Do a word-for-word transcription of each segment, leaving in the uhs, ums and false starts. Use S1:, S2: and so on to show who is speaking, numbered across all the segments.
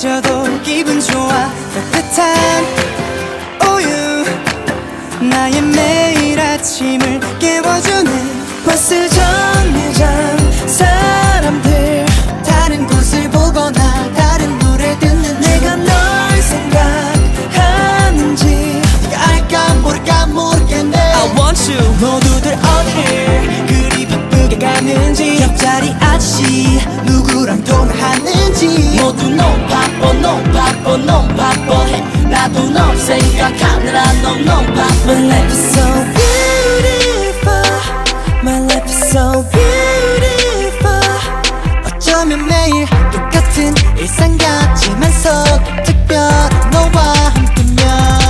S1: 잊어도 기분 좋아 따뜻한 우유 나의 매일 아침을 깨워주네 버스 정류장 사람들 다른 곳을 보거나 다른 노래 듣는 내가 널 생각하는지 네가 알까 모를까 모르겠네 I want you 모두들 어디를 그리 바쁘게 가는지 옆자리 아저씨 누구랑 통화하는지 모두 너무 바빠 너무 바빠 너무 바빠해 나도 널 생각하느라 너무 너무 바빠 My life is so beautiful My life is so beautiful 어쩌면 매일 똑같은 일상 같지만서 특별한 너와 함께면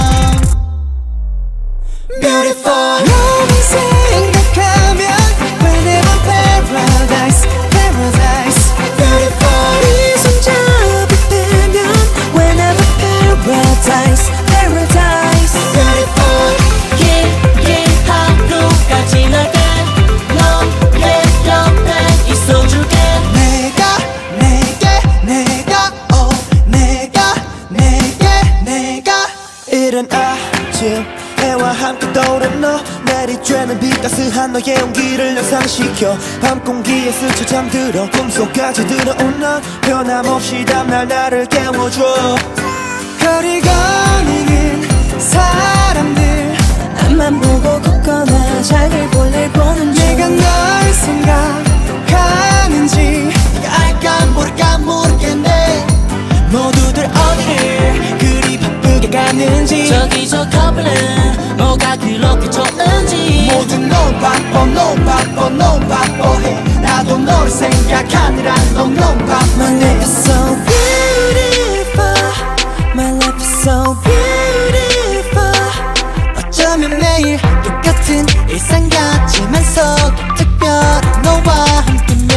S1: Beautiful 너를 생각하면 Whenever paradise Paradise Beautiful 네 손잡을 때면 Whenever paradise Paradise Beautiful yeah yeah 하루까지 날게 너의 옆에 있어줄게 내가 내게 내가 oh 내가 내게 내가 이른 아침 해와 함께 떠오른 너 내리쬐는 빛 따스한 너의 온기를 연상시켜 밤 공기에 스쳐 잠들어 꿈속까지 들어온 넌 변함없이 다음날 나를 깨워줘 거리 거니는 사람들 앞만 보고 걷거나 자기 볼일 보는 중 내가 널 생각하는지 네가 알까 모를까 모르겠네 모두들 어디를 그리 바쁘게 가는지 저기 저 커플은 뭐가 그렇게 좋은지 모두 너무 바빠 너무 바빠 너무 바빠해 나도 너를 생각하느라 너무 너무 바빠 My life is so beautiful My life is so beautiful 어쩌면 매일 똑같은 일상 같지만서 특별한 너와 함께면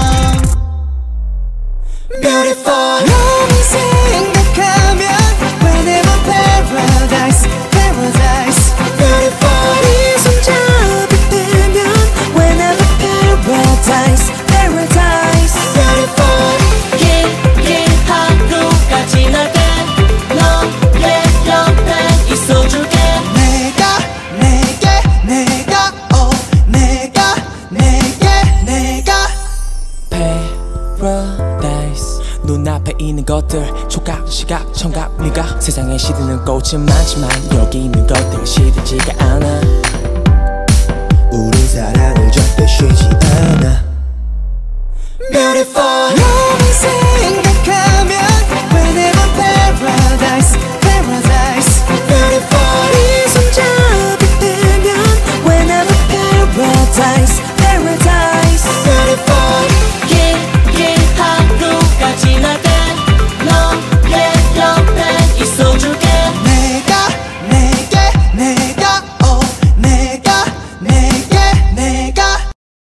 S1: Beautiful 너를 생각하면 Whenever paradise Paradise Beautiful 네 손잡을 때면 Whenever paradise Paradise Beautiful yeah yeah 하루까지 날게 너의 옆에 있어줄게 내가 내게 내가 oh 내가 내게 내가 Paradise 눈앞에 있는 것들 촉각, 시각, 청각, 미각 세상에 시드는 꽃은 많지만 여기 있는 것들 시들지가 않아 우리 사랑을 절대 쉬지 않아 Beautiful